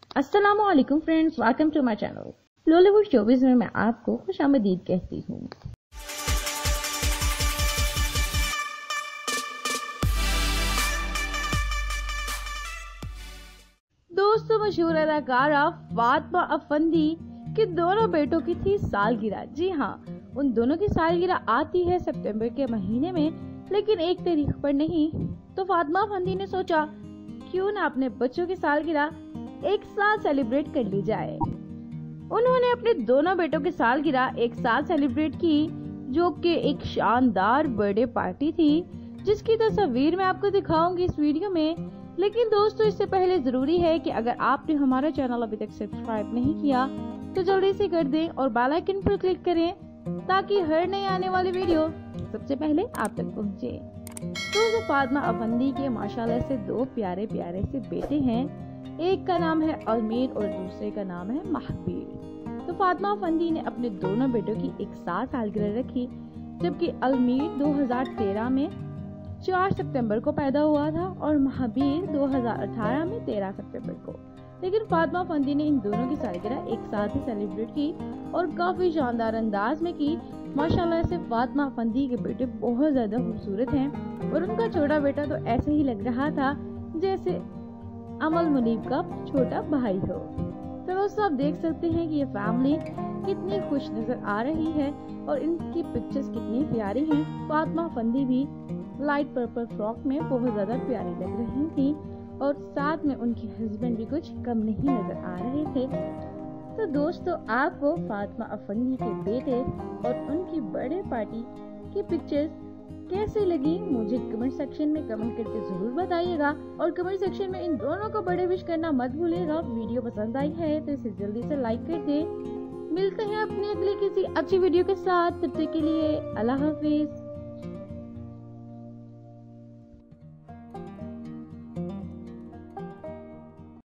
अस्सलामुअलैकुम friends, welcome to my channel Lollywood showbiz में मैं आपको खुशामदीद कहती हूँ। दोस्तों, मशहूर अदाकारा फातिमा अफंदी के दोनों बेटों की थी सालगिरह। जी हाँ, उन दोनों की सालगिरह आती है सितंबर के महीने में, लेकिन एक तारीख पर नहीं। तो फातिमा अफंदी ने सोचा क्यों ना अपने बच्चों की सालगिरह एक साथ सेलिब्रेट कर ली जाए। उन्होंने अपने दोनों बेटों की सालगिरह एक साथ सेलिब्रेट की, जो कि एक शानदार बर्थडे पार्टी थी, जिसकी तस्वीर मैं आपको दिखाऊंगी इस वीडियो में। लेकिन दोस्तों, इससे पहले जरूरी है कि अगर आपने हमारा चैनल अभी तक सब्सक्राइब नहीं किया तो जल्दी से कर दें और बेल आइकन पर क्लिक करें, ताकि हर नई आने वाली वीडियो सबसे पहले आप तक पहुंचे। तो फातिमा अफंदी के माशाल्लाह से दो प्यारे प्यारे से बेटे हैं। एक का नाम है अलमीर और दूसरे का नाम है महाबीर। तो फातिमा अफंदी ने अपने दोनों बेटों की एक साथ सालगिरह रखी, जबकि अलमीर 2013 में 4 सितंबर को पैदा हुआ था और महाबीर 2018 में 13 सितंबर को। लेकिन फातिमा अफंदी ने इन दोनों की सालगिरह एक साथ ही सेलिब्रेट की और काफी शानदार अंदाज में की। माशाल्लाह से फातिमा अफंदी के बेटे बहुत ज्यादा खूबसूरत हैं और उनका छोटा बेटा तो ऐसे ही लग रहा था जैसे अमल मुनीब का छोटा भाई हो। तो दोस्तों, आप देख सकते हैं कि ये फैमिली कितनी खुश नजर आ रही है और इनकी पिक्चर्स कितनी प्यारी हैं। फातिमा अफंदी भी लाइट पर्पल फ्रॉक में बहुत ज्यादा प्यारी लग रही थी और साथ में उनके हस्बैंड भी कुछ कम नहीं नजर आ रहे थे। तो दोस्तों, आपको फातिमा अफंदी के बेटे और उनकी बर्थडे पार्टी की पिक्चर्स कैसे लगी मुझे कमेंट सेक्शन में कमेंट करके जरूर बताइएगा और कमेंट सेक्शन में इन दोनों को बर्थडे विश करना मत भूलिएगा। वीडियो पसंद आई है तो इसे जल्दी से लाइक कर दें। मिलते हैं अपनी अगली किसी अच्छी वीडियो के साथ, तब तक के लिए अल्लाह हाफिज।